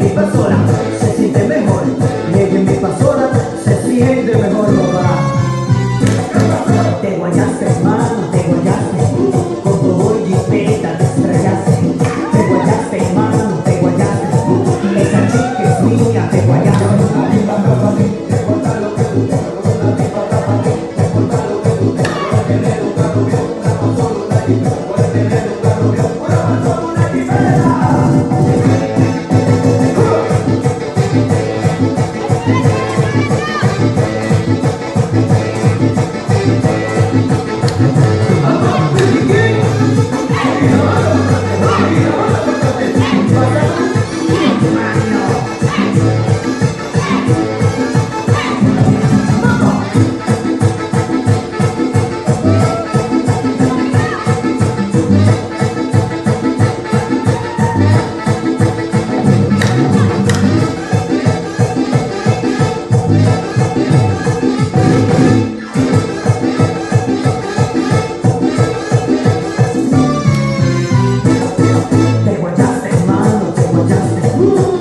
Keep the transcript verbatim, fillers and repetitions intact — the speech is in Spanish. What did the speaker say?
mi pastora se siente mejor. Y ella es mi pastora, se siente mejor, papá. Te guayaste, hermano, te guayaste. Con tu hoy jipeta te estrellaste. Te guayaste, hermano, te guayaste. Esa chica es mía, te guayaste. Te guayaste, hermano, te guayaste.